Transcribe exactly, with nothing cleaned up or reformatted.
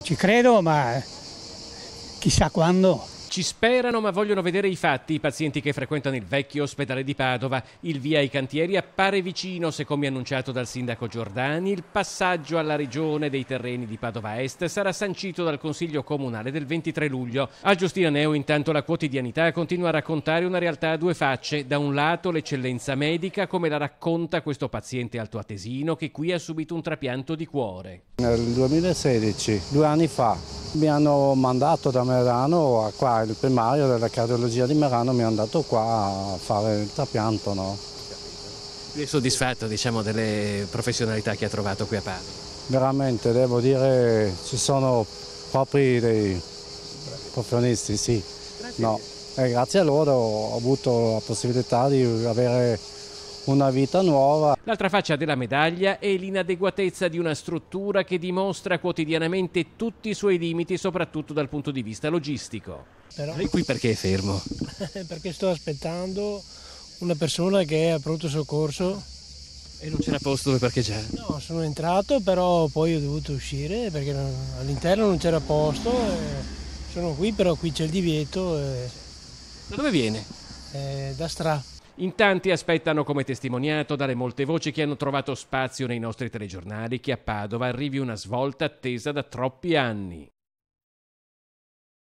Ci credo, ma chissà quando. Ci sperano, ma vogliono vedere i fatti. I pazienti che frequentano il vecchio ospedale di Padova. Il via ai cantieri appare vicino, se come annunciato dal sindaco Giordani. Il passaggio alla regione dei terreni di Padova Est sarà sancito dal Consiglio Comunale del ventitré luglio. A Giustina Neo intanto la quotidianità continua a raccontare una realtà a due facce. Da un lato l'eccellenza medica, come la racconta questo paziente altoatesino che qui ha subito un trapianto di cuore. Nel duemilasedici, due anni fa, mi hanno mandato da Merano a qua. Il primario della cardiologia di Merano mi ha mandato qua a fare il trapianto, no? È soddisfatto, diciamo, delle professionalità che ha trovato qui a Padova? Veramente, devo dire, ci sono proprio dei professionisti, sì. Grazie. No. E grazie a loro ho avuto la possibilità di avere una vita nuova. L'altra faccia della medaglia è l'inadeguatezza di una struttura che dimostra quotidianamente tutti i suoi limiti, soprattutto dal punto di vista logistico. Però, Lei qui perché è fermo? perché sto aspettando una persona che è a pronto soccorso. E non c'era posto dove parcheggiare? No, sono entrato, però poi ho dovuto uscire perché all'interno non c'era posto. E sono qui, però qui c'è il divieto. E... Da dove viene? E da Stra. In tanti aspettano, come testimoniato dalle molte voci che hanno trovato spazio nei nostri telegiornali, che a Padova arrivi una svolta attesa da troppi anni.